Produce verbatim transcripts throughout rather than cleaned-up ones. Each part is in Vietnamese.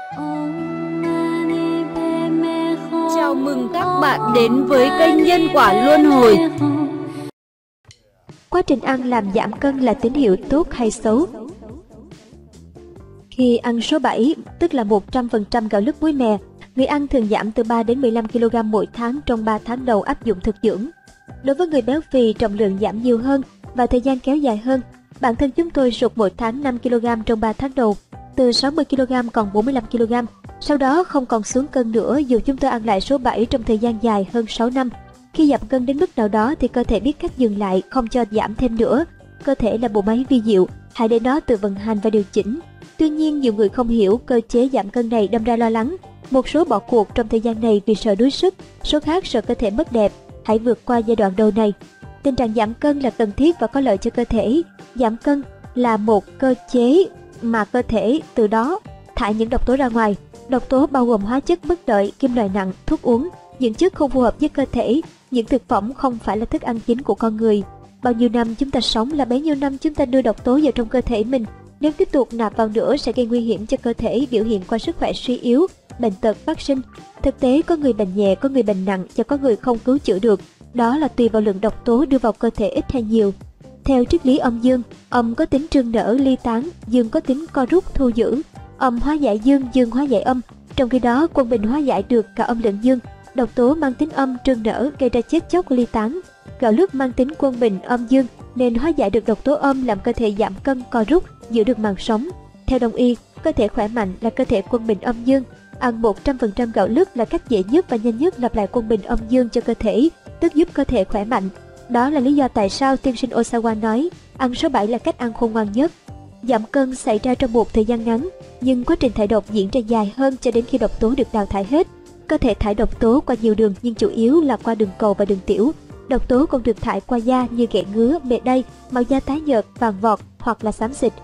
Chào mừng các bạn đến với kênh Nhân Quả Luân Hồi. Quá trình ăn làm giảm cân là tín hiệu tốt hay xấu? Khi ăn số bảy, tức là một trăm phần trăm gạo lứt muối mè, người ăn thường giảm từ ba đến mười lăm ki lô gam mỗi tháng trong ba tháng đầu áp dụng thực dưỡng. Đối với người béo phì, trọng lượng giảm nhiều hơn và thời gian kéo dài hơn. Bản thân chúng tôi sụt mỗi tháng năm ki lô gam trong ba tháng đầu, từ sáu mươi ki lô gam còn bốn mươi lăm ki lô gam. Sau đó không còn xuống cân nữa dù chúng tôi ăn lại số bảy trong thời gian dài hơn sáu năm. Khi giảm cân đến mức nào đó thì cơ thể biết cách dừng lại, không cho giảm thêm nữa. Cơ thể là bộ máy vi diệu, hãy để nó tự vận hành và điều chỉnh. Tuy nhiên, nhiều người không hiểu cơ chế giảm cân này, đâm ra lo lắng. Một số bỏ cuộc trong thời gian này vì sợ đuối sức, số khác sợ cơ thể mất đẹp. Hãy vượt qua giai đoạn đầu này. Tình trạng giảm cân là cần thiết và có lợi cho cơ thể. Giảm cân là một cơ chế mà cơ thể từ đó thải những độc tố ra ngoài. Độc tố bao gồm hóa chất bất lợi, kim loại nặng, thuốc uống, những chất không phù hợp với cơ thể, những thực phẩm không phải là thức ăn chính của con người. Bao nhiêu năm chúng ta sống là bấy nhiêu năm chúng ta đưa độc tố vào trong cơ thể mình. Nếu tiếp tục nạp vào nữa sẽ gây nguy hiểm cho cơ thể, biểu hiện qua sức khỏe suy yếu, bệnh tật phát sinh. Thực tế có người bệnh nhẹ, có người bệnh nặng và có người không cứu chữa được. Đó là tùy vào lượng độc tố đưa vào cơ thể ít hay nhiều. Theo triết lý âm dương, âm có tính trương nở ly tán, dương có tính co rút thu giữ. Âm hóa giải dương, dương hóa giải âm. Trong khi đó, quân bình hóa giải được cả âm lẫn dương. Độc tố mang tính âm trương nở gây ra chết chóc ly tán. Gạo lứt mang tính quân bình âm dương nên hóa giải được độc tố âm, làm cơ thể giảm cân co rút, giữ được màng sống. Theo Đông y, cơ thể khỏe mạnh là cơ thể quân bình âm dương. Ăn một trăm phần trăm gạo lứt là cách dễ nhất và nhanh nhất lặp lại quân bình âm dương cho cơ thể, tức giúp cơ thể khỏe mạnh. Đó là lý do tại sao tiên sinh Osawa nói ăn số bảy là cách ăn khôn ngoan nhất. Giảm cân xảy ra trong một thời gian ngắn, nhưng quá trình thải độc diễn ra dài hơn cho đến khi độc tố được đào thải hết. Cơ thể thải độc tố qua nhiều đường nhưng chủ yếu là qua đường cầu và đường tiểu. Độc tố còn được thải qua da như ghẻ ngứa, mề đay, màu da tái nhợt, vàng vọt hoặc là xám xịt.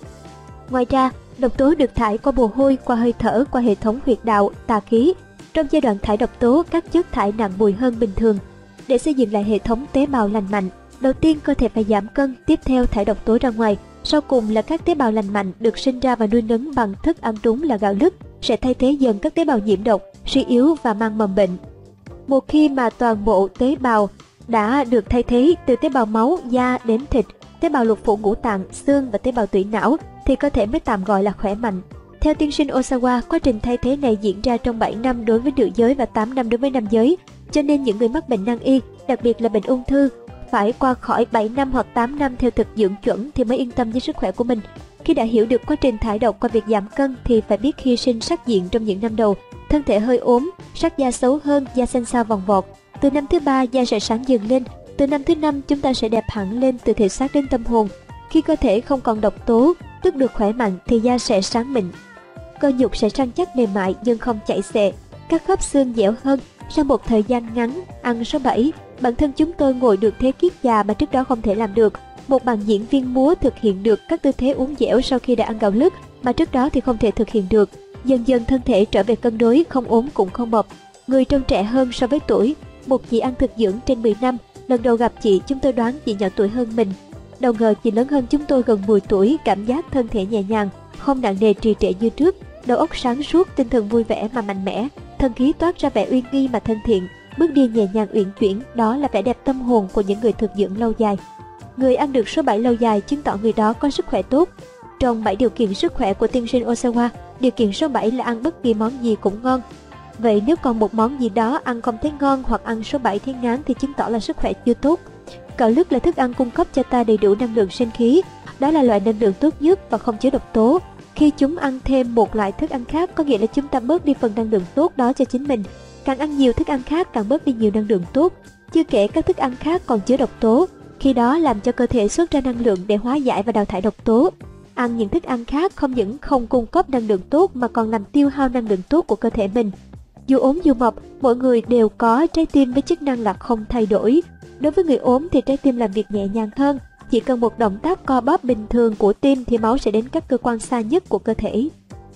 Ngoài ra, độc tố được thải qua mồ hôi, qua hơi thở, qua hệ thống huyệt đạo, tà khí. Trong giai đoạn thải độc tố, các chất thải nặng mùi hơn bình thường. Để xây dựng lại hệ thống tế bào lành mạnh, đầu tiên cơ thể phải giảm cân, tiếp theo thải độc tố ra ngoài. Sau cùng là các tế bào lành mạnh được sinh ra và nuôi nấng bằng thức ăn trúng là gạo lứt sẽ thay thế dần các tế bào nhiễm độc, suy yếu và mang mầm bệnh. Một khi mà toàn bộ tế bào đã được thay thế từ tế bào máu, da đến thịt, tế bào lục phủ ngũ tạng, xương và tế bào tủy não thì cơ thể mới tạm gọi là khỏe mạnh. Theo tiên sinh Osawa, quá trình thay thế này diễn ra trong bảy năm đối với nữ giới và tám năm đối với nam giới. Cho nên những người mắc bệnh nan y, đặc biệt là bệnh ung thư, phải qua khỏi bảy năm hoặc tám năm theo thực dưỡng chuẩn thì mới yên tâm với sức khỏe của mình. Khi đã hiểu được quá trình thải độc qua việc giảm cân thì phải biết hy sinh sắc diện trong những năm đầu. Thân thể hơi ốm, sắc da xấu hơn, da xanh xao vòng vọt. Từ năm thứ ba, da sẽ sáng dần lên. Từ năm thứ năm, chúng ta sẽ đẹp hẳn lên từ thể xác đến tâm hồn. Khi cơ thể không còn độc tố, tức được khỏe mạnh thì da sẽ sáng mịn. Cơ nhục sẽ săn chắc mềm mại nhưng không chảy xệ. Các khớp xương dẻo hơn. Sau một thời gian ngắn ăn số bảy, bản thân chúng tôi ngồi được thế kiết già mà trước đó không thể làm được. Một bạn diễn viên múa thực hiện được các tư thế uốn dẻo sau khi đã ăn gạo lứt mà trước đó thì không thể thực hiện được. Dần dần thân thể trở về cân đối, không ốm cũng không mập. Người trông trẻ hơn so với tuổi. Một chị ăn thực dưỡng trên mười năm. Lần đầu gặp chị, chúng tôi đoán chị nhỏ tuổi hơn mình. Đâu ngờ chị lớn hơn chúng tôi gần mười tuổi, cảm giác thân thể nhẹ nhàng, không nặng nề trì trệ như trước, đầu óc sáng suốt, tinh thần vui vẻ mà mạnh mẽ, thân khí toát ra vẻ uy nghi mà thân thiện, bước đi nhẹ nhàng uyển chuyển, đó là vẻ đẹp tâm hồn của những người thực dưỡng lâu dài. Người ăn được số bảy lâu dài chứng tỏ người đó có sức khỏe tốt. Trong bảy điều kiện sức khỏe của tiên sinh Osawa, điều kiện số bảy là ăn bất kỳ món gì cũng ngon. Vậy nếu còn một món gì đó ăn không thấy ngon hoặc ăn số bảy thấy ngán thì chứng tỏ là sức khỏe chưa tốt. Gạo lứt là thức ăn cung cấp cho ta đầy đủ năng lượng sinh khí. Đó là loại năng lượng tốt nhất và không chứa độc tố. Khi chúng ăn thêm một loại thức ăn khác có nghĩa là chúng ta bớt đi phần năng lượng tốt đó cho chính mình. Càng ăn nhiều thức ăn khác càng bớt đi nhiều năng lượng tốt. Chưa kể các thức ăn khác còn chứa độc tố. Khi đó làm cho cơ thể xuất ra năng lượng để hóa giải và đào thải độc tố. Ăn những thức ăn khác không những không cung cấp năng lượng tốt mà còn làm tiêu hao năng lượng tốt của cơ thể mình. Dù ốm dù mập, mỗi người đều có trái tim với chức năng là không thay đổi. Đối với người ốm thì trái tim làm việc nhẹ nhàng hơn. Chỉ cần một động tác co bóp bình thường của tim thì máu sẽ đến các cơ quan xa nhất của cơ thể.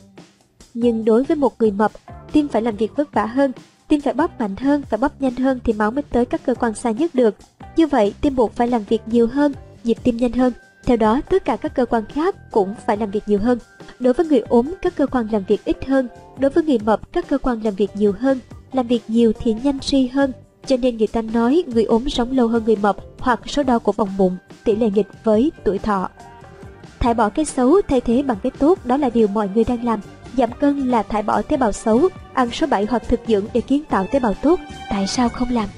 Nhưng đối với một người mập, tim phải làm việc vất vả hơn. Tim phải bóp mạnh hơn, phải bóp nhanh hơn thì máu mới tới các cơ quan xa nhất được. Như vậy, tim buộc phải làm việc nhiều hơn, nhịp tim nhanh hơn Theo đó, tất cả các cơ quan khác cũng phải làm việc nhiều hơn. Đối với người ốm, các cơ quan làm việc ít hơn. Đối với người mập, các cơ quan làm việc nhiều hơn. Làm việc nhiều thì nhanh suy hơn. Cho nên người ta nói người ốm sống lâu hơn người mập, hoặc số đau của vòng bụng, tỷ lệ nghịch với tuổi thọ. Thải bỏ cái xấu thay thế bằng cái tốt, đó là điều mọi người đang làm. Giảm cân là thải bỏ tế bào xấu, ăn số bảy hoặc thực dưỡng để kiến tạo tế bào tốt. Tại sao không làm?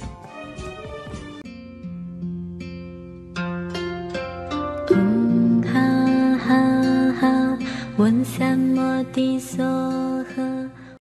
ha ha ha，问什么的所